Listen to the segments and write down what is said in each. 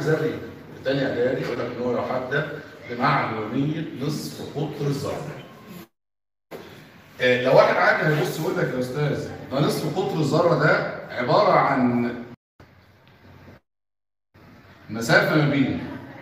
ذري تاني اعدادي يقول لك ان هو يحدد بمعلوميه نصف قطر الذره. لو واحد عادي هيبص يقول لك يا استاذ ده نصف قطر الذره ده عباره عن مسافه ما بين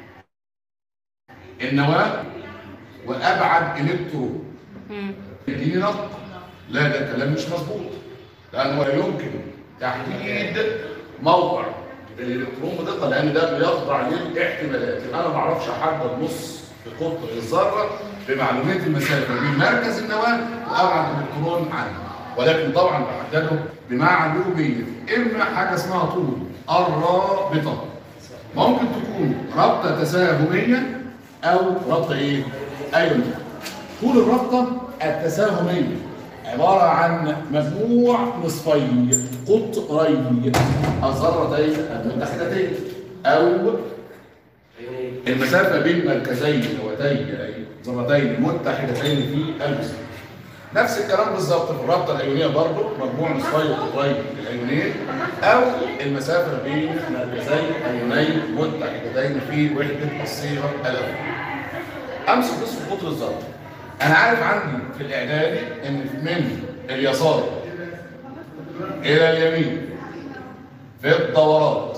النواه وابعد الكترون. اديني نقط. لا ده كلام مش مظبوط، لانه لا يمكن تحديد موقع الالكترون بدقه، لان ده بيخضع للاحتمالات. انا ما اعرفش احدد نص قطر الذره بمعلومات المسافه بين مركز النواه وابعد الالكترون عنه، ولكن طبعا بحدده بمعلوميه اما حاجه اسمها طول الرابطه، ممكن تكون رابطه تساهميه او رابطه ايه؟ ايونيه. طول الرابطه التساهميه عباره عن مجموع نصفي قطري الذرتين المتحدتين، او المسافه بين مركزي نواتي ذرتين متحدتين في الجسم. نفس الكلام بالظبط في الرابطه الايونيه برضه، مجموع نصفي قطري الايونين، او المسافه بين مركزي ايونين متحدتين في وحده الصيغه الاولى. امسك نصف قطر الذره. انا عارف عندي في الاعدادي ان من اليسار الى اليمين في الدورات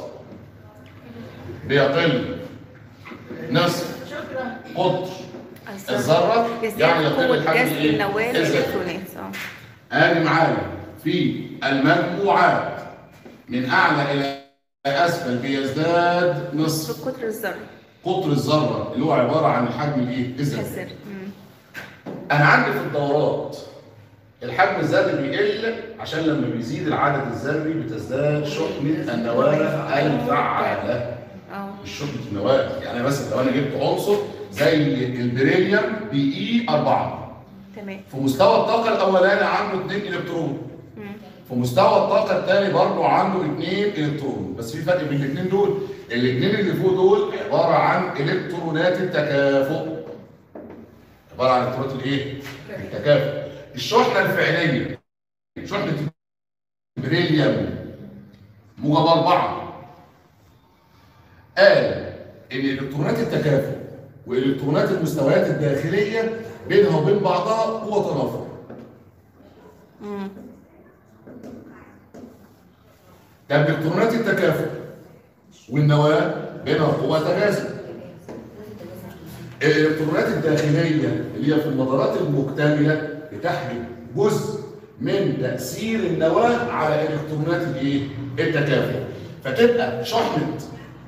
بيقل نصف قطر الذره، يعني يقل الحجم الايه؟ ادي معايا في المجموعات من اعلى الى اسفل بيزداد نصف قطر الذره. قطر الذره اللي هو عباره عن الحجم الايه؟ الذري. انا عندي في الدورات الحجم الذري بيقل عشان لما بيزيد العدد الذري بتزداد شحنه النواه الفعاله. مش شحنه النواه، يعني مثلا لو انا جبت عنصر زي البريليوم بي 4 تمام، في مستوى الطاقه الاولاني عنده 2 الكترون، في مستوى الطاقه الثاني برضه عنده 2 الكترون، بس في فرق بين الاثنين دول. الاثنين اللي فوق دول عباره عن الكترونات التكافؤ، عباره عن الكترونات الايه؟ التكافؤ. الشحنه الفعليه شحنه البريليوم موجب 4 قال ان الكترونات التكافؤ والكترونات المستويات الداخليه بينها وبين بعضها قوه تنافر. طب الكترونات التكافؤ والنواه بينها قوه تجاذب. الالكترونات الداخليه اللي هي في المدارات المكتمله بتحجب جزء من تاثير النواه على الكترونات الايه؟ التكافؤ، فتبقى شحنه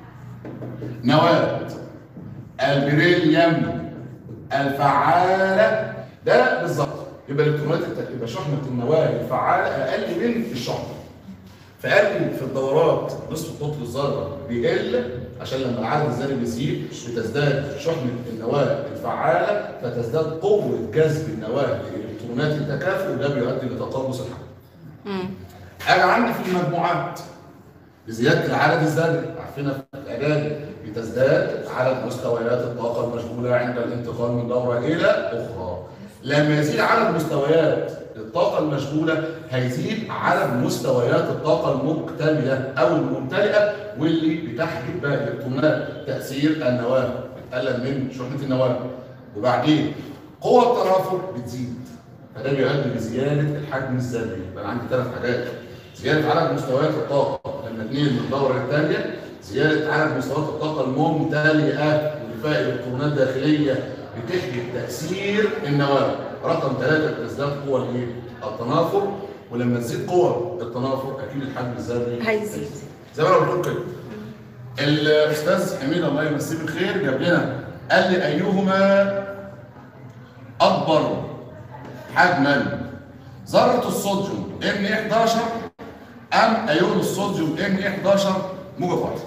نواه البريليوم الفعاله ده بالظبط يبقى الكترونات يبقى شحنه النواه الفعاله اقل من الشحنه. فقال في الدورات نصف قطر الذره بيقل عشان لما العدد الذري بيزيد بتزداد شحنه النواه الفعاله، فتزداد قوه جذب النواه لالكترونات التكافؤ، وده بيؤدي لتقلص الحجم. اجي عندي في المجموعات بزياده العدد الذري، عارفينها في الاعدادي بتزداد عدد مستويات الطاقه المشغوله عند الانتقال من دوره الى اخرى. لما يزيد عدد مستويات الطاقه المشغوله هيزيد عدد مستويات الطاقه المكتمله او الممتلئه، واللي بتحجب بقى الالكترونات تاثير النواه، بتقلل من شحنه النواه. وبعدين قوه التنافر بتزيد، فده بيؤدي لزياده الحجم الذري. يبقى عندي 3 حاجات: زياده عدد مستويات الطاقه لما تنقل من الدوره الثانيه، زياده عدد مستويات الطاقه الممتلئه واللي فيها الكترونات داخليه بتحجب تاثير النواه. رقم 3 بتزداد قوه الايه؟ التنافر، ولما تزيد قوه التنافر اكيد الحجم الذري هيزيد. زي ما انا قلت لكم كده. الاستاذ امين الله يمسيه بالخير جاب لنا قال لي ايهما اكبر حجما، ذره الصوديوم N11 ام ايون الصوديوم N11 موجب 1.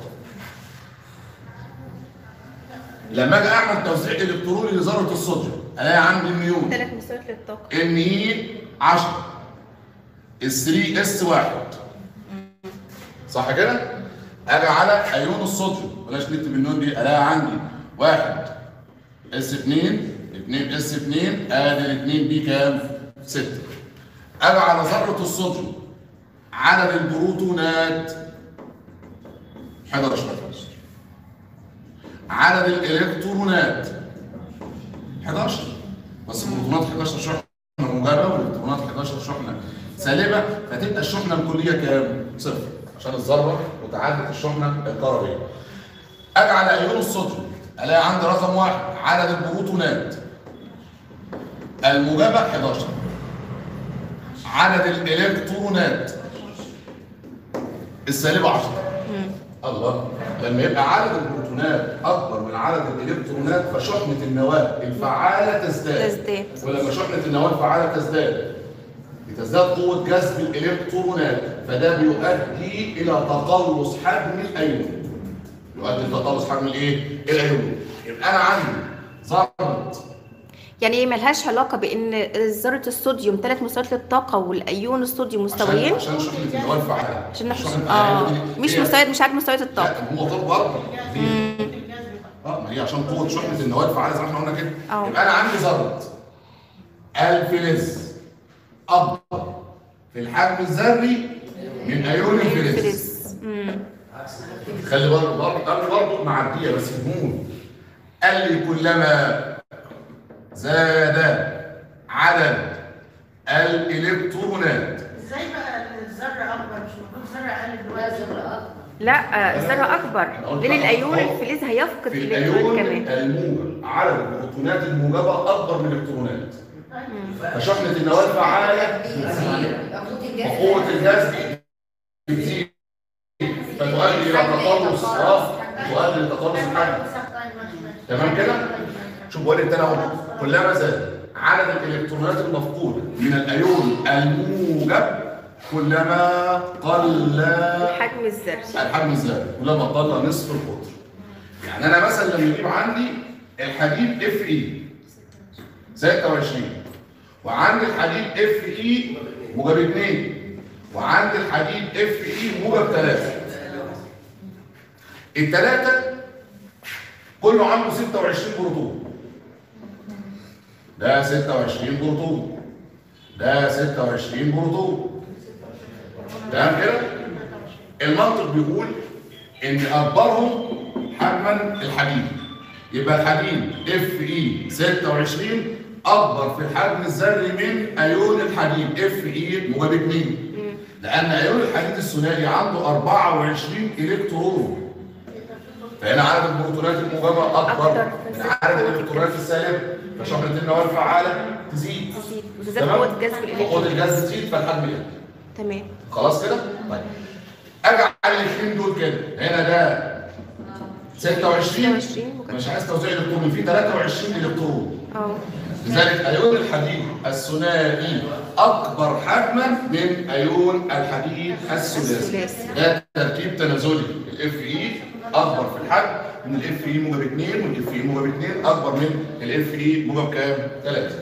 لما اجي اعمل توزيع الكتروني لذره الصوديوم الاقي عندي النيون 3 مستويات للطاقه Ne10 3S1 صح كده؟ اجي على ايون الصوديوم بلاش نكتب النون دي، الاقي عندي 1S2 2S2 ادي الاثنين دي كام؟ 6. اجي على ذره الصوديوم عدد البروتونات 11. عدد الالكترونات 11، بس البروتونات 11 شحنه موجبه والالكترونات 11 شحنه سالبه، فتبقى الشحنه الكليه كام؟ صفر، عشان الذره متعدده الشحنه الكهربائيه. اجي على ايون الصوديوم الاقي عندي رقم 1 عدد البروتونات الموجبه 11، عدد الالكترونات السالبه 10. الله، لما يبقى عدد البروتونات اكبر من عدد الالكترونات فشحنه النواه الفعاله تزداد، ولما شحنه النواه الفعاله بتزداد قوه جذب الالكترونات، فده بيؤدي الى تقلص حجم الايون. يؤدي لتقلص حجم الايه؟ الايون. يبقى انا عندي ذره، يعني ايه ملهاش علاقه بان ذره الصوديوم 3 مستويات للطاقه والايون الصوديوم مستويين؟ عشان شحنه النواه الفعاله، عشان مش مستويات، مش عارف مستويات الطاقه. لا هو طول برضه ما هي عشان قوه شحنه النواه الفعاله زي ما احنا قلنا كده. يبقى انا عندي ذره الفلز اكبر في الحجم الذري من ايون الفلز. خلي بالك برضه معديه بس فهموني. قال لي كلما زاد عدد الالكترونات. ازاي بقى الذره اكبر؟ مش المفروض الذره اقل دلوقتي؟ الذره اكبر. لا الذره اكبر لان الايون الفلز هيفقد الالكترون كمان. الموجب عدد البروتونات الموجبه اكبر من الالكترونات، فشحنه النواه الفعاله وقوه الجذب بتزيد، فتؤدي الى تقلص تؤدي لتقلص الحجم. تمام كده؟ شوف بقول لك انا كلما زاد عدد الالكترونات المفقوده من الايون الموجب كلما قل الحجم الذري، كلما قل نصف القطر. يعني انا مثلا لما يجيب عندي الحديد اف اي 26 وعندي الحديد اف اي موجب 2 وعندي الحديد اف اي موجب 3، الثلاثه كله عنده 26 بروتون، ده 26 بروتون، ده 26 بروتون. تمام كده؟ المنطق بيقول ان اكبرهم حجما الحديد، يبقى الحديد اف اي 26 اكبر في الحجم الذري من ايون الحديد اف اي موجب 2، لان ايون الحديد الثنائي عنده 24 الكترون، فهنا عدد البروتونات الموجبه اكبر من عدد الالكترونات السالبه، فشحنه النواه الفعاله تزيد وتزيد قوه جذب الالكترون، قوه الجذب تزيد فالحجم يقل. تمام خلاص كده؟ طيب اجي على الاثنين دول كده، هنا ده 26 مش عايز توزيع الكترون، فيه 23 الكترون. لذلك ايون الحديد الثنائي اكبر حجما من ايون الحديد الثلاثي. ده ترتيب تنازلي، الاف اي اكبر في الحجم من الاف اي موجب 2 والاف اي موجب 2 اكبر من الاف اي موجب كام؟ 3.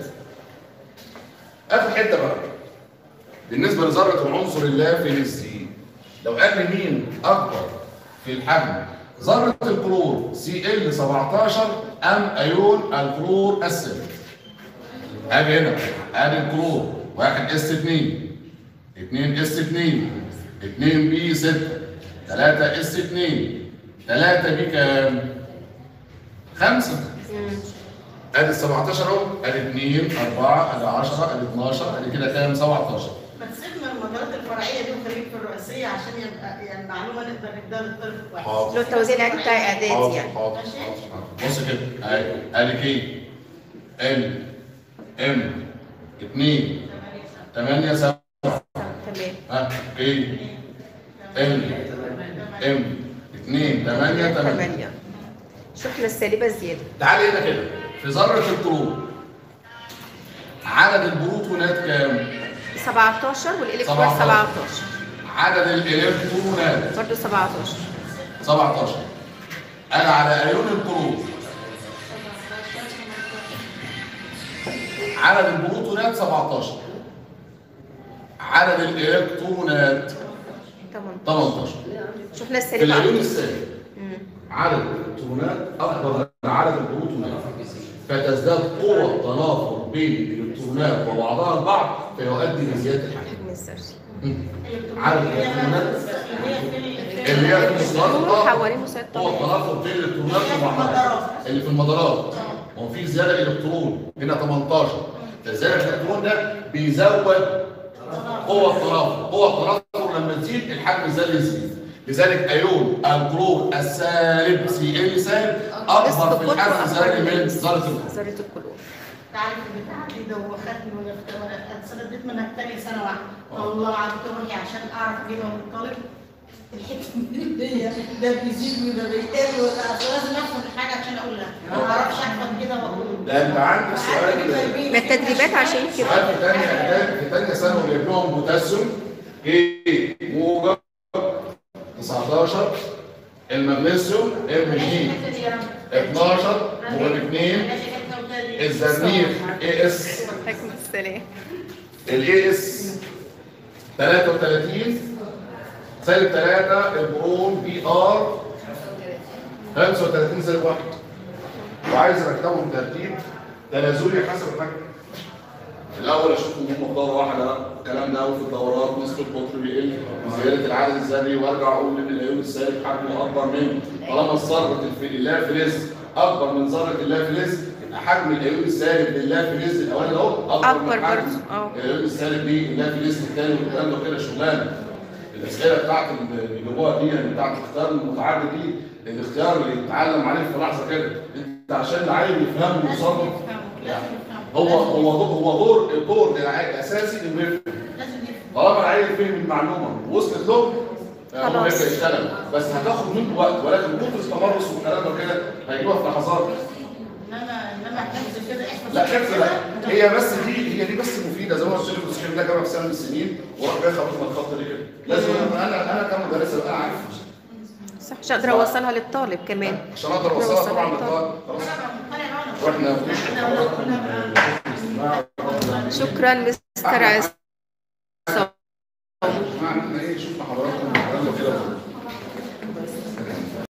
اخر حته بقى بالنسبه لذره العنصر اللافلزي، لو قال لي مين اكبر في الحجم، ذره الكلور سي ال 17 ام ايون الكلور الثابت. اجي هنا ادي الكلور 1 اس 2 2 اس 2 2 بي 6 3 اس 2 3 بي كام؟ 5. ادي ال 17 اهو، ادي 2 4 ادي 10 ادي 12 ادي كده كام؟ 17. ما تسيبنا المجالات الفرعيه دي وخليك في الرئيسيه عشان يبقى يعني معلومه نقدر نديها للطالب كويس. لو التوزيع العادي بتاع اعدادي يعني. حاضر. بص كده اهي ادي كي ال ام 2 8 7 تمام كي ال ام 2 8 8. الشحنه السالبه زياده. تعالي هنا كده في ذره الكلور عدد البروتونات كام؟ 17 والالكترونات 17. عدد الالكترونات برضه 17. 17. انا على ايون الكلور عدد البروتونات 17، عدد الالكترونات 18. شحنه السالبه في الايون السالب عدد الالكترونات اكبر من عدد البروتونات، فتزداد قوة التنافر بين الالكترونات وبعضها البعض فيؤدي لزيادة الحجم. الحجم الذري. عدد الالكترونات اللي هي في مستويات الطاقه حوالين مستويات هو الطاقة. التنافر بين الالكترونات والمحركات اللي في المدارات. هو في زياده الكترون هنا 18، فزياده الالكترون ده بيزود قوه التنافر، قوه التنافر لما تزيد الحجم الذري يزيد. لذلك ايون الكلور السالب Cl سالب اكبر في الحجم الذري من ذره الكلور. تعرف البتاعه دي دوختني وانا اتسددت منها تاني سنه واحده، والله قعدت روحي عشان اعرف اجيبها من الطالب. الحته دي ده بيزيد وده بيقل لازم افهم الحاجه عشان اقولها، ما اعرفش احفظ كده واقول. ده انت عندك سؤال ده التدريبات عشان كده. سؤال في ثانيه ثانوي جايب لهم بوتاسيوم ايه موجب 19، المغنيسيوم Mg 12 موجب 2، الزرنيخ AS عليكم السلام. AS 33 سالب 3، البرون Br 35 سالب 1. وعايز ارتبهم ترتيب تنازلي حسب الحجم. الاول اشوفهم هم في دوره واحده الكلام ده، وفي الدورات نسبه القطر بيقل وزياده العدد الذري، وارجع اقول ان الايون السالب حجمه اكبر من، طالما ذره اللافلز اكبر من ذره اللافلز يبقى حجم الايون السالب لللافلز الاولاني اهو اكبر من حجم الايون السالب لللافلز الثاني، والكلام ده كده شغلانه. الاسئله بتاعت اللي بيجيبوها دي يعني بتاعت الاختيار المتعدد دي، الاختيار اللي يتعلم عليه في لحظه كده، انت عشان العيل يفهم ويصرف هو دور الاساسي انه يفهم. طالما العيل فهم المعلومه ووصلت له هو يبدا يشتغل، بس هتاخد منه وقت، ولكن كتر التمرس والكلام ده كده هيجيبها في لحظات. انما حفظ كده احفظ. لا حفظ لا، هي بس دي بس مفيده، زي ما قلت لك الصحيح ده جابها في سنه من السنين وراح جاي خبطنا الخط دي كده. لازم انا كمدرس ابقى عارف صح عشان اقدر اوصلها للطالب كمان، عشان اقدر اوصلها طبعا للطالب. واحنا شكرا مستر عصام. شفنا حضراتكم كده